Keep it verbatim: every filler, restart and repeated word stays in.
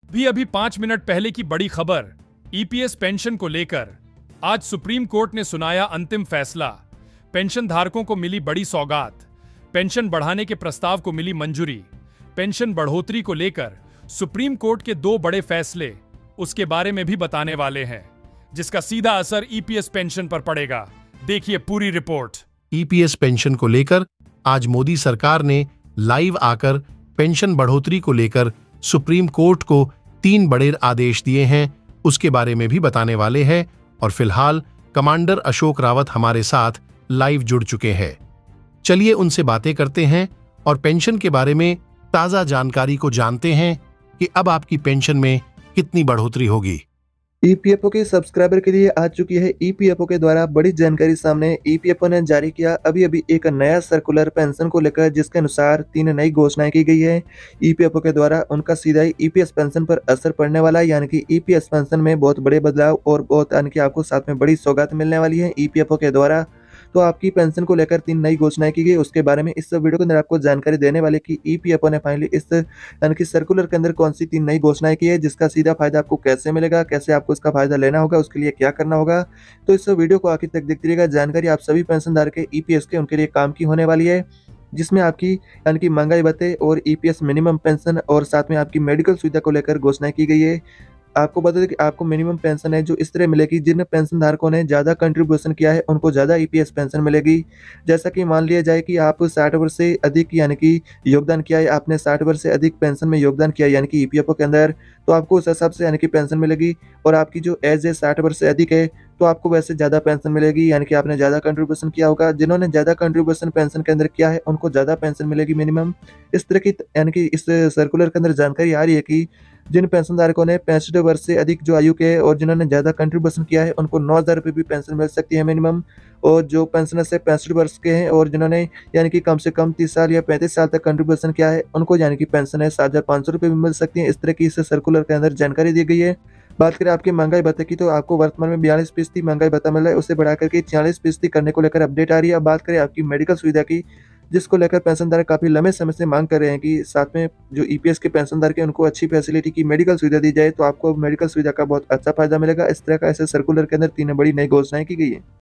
भी अभी पांच मिनट पहले की बड़ी खबर। ईपीएस पेंशन को लेकर आज सुप्रीम कोर्ट ने सुनाया अंतिम फैसला। पेंशन धारकों को मिली बड़ी सौगात। पेंशन बढ़ाने के प्रस्ताव को मिली मंजूरी। पेंशन बढ़ोतरी को लेकर सुप्रीम कोर्ट के दो बड़े फैसले, उसके बारे में भी बताने वाले हैं, जिसका सीधा असर ईपीएस पेंशन पर पड़ेगा। देखिए पूरी रिपोर्ट। ईपीएस पेंशन को लेकर आज मोदी सरकार ने लाइव आकर पेंशन बढ़ोतरी को लेकर सुप्रीम कोर्ट को तीन बड़े आदेश दिए हैं, उसके बारे में भी बताने वाले हैं। और फिलहाल कमांडर अशोक रावत हमारे साथ लाइव जुड़ चुके हैं। चलिए उनसे बातें करते हैं और पेंशन के बारे में ताजा जानकारी को जानते हैं कि अब आपकी पेंशन में कितनी बढ़ोतरी होगी। ईपीएफओ के सब्सक्राइबर के लिए आ चुकी है ईपीएफओ के द्वारा बड़ी जानकारी सामने। ईपीएफओ ने जारी किया अभी अभी एक नया सर्कुलर पेंशन को लेकर, जिसके अनुसार तीन नई घोषणाएं की गई है। ईपीएफओ के द्वारा उनका सीधा ही ईपीएस पेंशन पर असर पड़ने वाला है, यानी कि ईपीएस पेंशन में बहुत बड़े बदलाव और बहुत यानी कि आपको साथ में बड़ी सौगात मिलने वाली है ईपीएफओ के द्वारा। तो आपकी पेंशन को लेकर तीन नई घोषणाएं की गई, उसके बारे में इस वीडियो के अंदर आपको जानकारी देने वाले कि ईपीएफओ ने फाइनली इस यानी कि सर्कुलर के अंदर कौन सी तीन नई घोषणाएं की है, जिसका सीधा फायदा आपको कैसे मिलेगा, कैसे आपको इसका फायदा लेना होगा, उसके लिए क्या करना होगा। तो इस वीडियो को आखिर तक देखते रहिएगा। जानकारी आप सभी पेंशनधारक के ईपीएस के उनके लिए काम की होने वाली है, जिसमें आपकी यानी कि महंगाई भत्ते और ईपीएस मिनिमम पेंशन और साथ में आपकी मेडिकल सुविधा को लेकर घोषणाएं की गई है। आपको बता दें कि आपको मिनिमम पेंशन है जो इस तरह मिलेगी, जिन पेंशन धारकों ने ज़्यादा कंट्रीब्यूशन किया है उनको ज़्यादा ईपीएस पेंशन मिलेगी। जैसा कि मान लिया जाए कि आप साठ वर्ष से अधिक यानी कि योगदान किया है, आपने साठ वर्ष से अधिक पेंशन में योगदान किया है यानी कि ईपीएफओ के अंदर, तो आपको उस हिसाब से यानी कि पेंशन मिलेगी। और आपकी जो एज है साठ वर्ष से अधिक है तो आपको वैसे ज़्यादा पेंशन मिलेगी, यानी कि आपने ज़्यादा कंट्रीब्यूशन किया होगा। जिन्होंने ज़्यादा कंट्रीब्यूशन पेंशन के अंदर किया है उनको ज़्यादा पेंशन मिलेगी मिनिमम। इस तरह की यानी कि इस सर्कुलर के अंदर जानकारी आ रही है कि जिन पेंशनधारकों ने पैंसठ वर्ष से अधिक जो आयु के हैं और जिन्होंने ज़्यादा कंट्रीब्यूशन किया है उनको नौ हज़ार रुपये भी पेंशन मिल सकती है मिनिमम। और जो पेंशनर से पैंसठ वर्ष के हैं और जिन्होंने यानी कि कम से कम तीस साल या पैंतीस साल तक कंट्रीब्यूशन किया है उनको यानी कि पेंशन है सात हज़ार पाँच सौ रुपये भी मिल सकती है। इस तरह की इस सर्कुलर के अंदर जानकारी दी गई है। बात करें आपके महंगाई भत्ते की, तो आपको वर्तमान में बयालीस फीसदी महंगाई भत्ता मिल रहा है, उसे बढ़ाकर के छियालीस फीसदी करने को लेकर अपडेट आ रही है। अब बात करें आपकी मेडिकल सुविधा की, जिसको लेकर पेंशनधारक काफ़ी लंबे समय से मांग कर रहे हैं कि साथ में जो ईपीएस के पेंशनधारक हैं उनको अच्छी फैसिलिटी की मेडिकल सुविधा दी जाए, तो आपको मेडिकल सुविधा का बहुत अच्छा फायदा मिलेगा। इस तरह का ऐसे सर्कुलर के अंदर तीन बड़ी नई घोषणाएं की गई है।